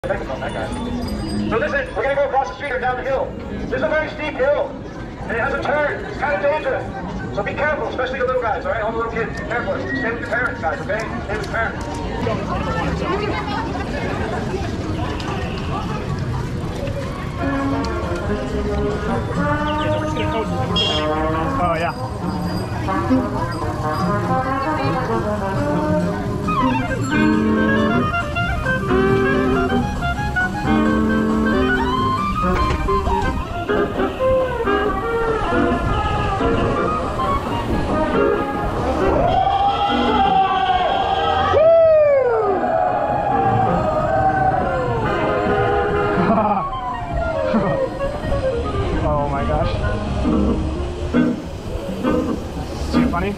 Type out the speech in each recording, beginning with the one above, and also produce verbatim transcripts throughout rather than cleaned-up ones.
That guy. So listen, we're gonna go across the street or down the hill. This is a very steep hill, and it has a turn. It's kind of dangerous. So be careful, especially the little guys, all right? All the little kids, be careful. Stay with your parents, guys, okay? Stay with your parents. Oh, yeah. Oh my gosh. Is it funny?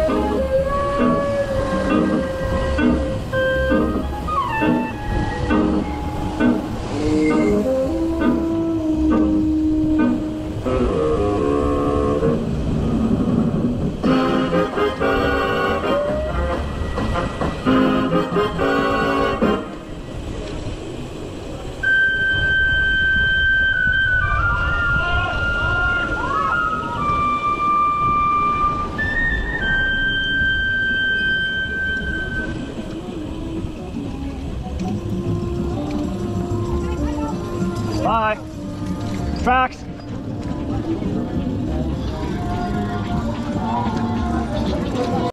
Bye. Facts.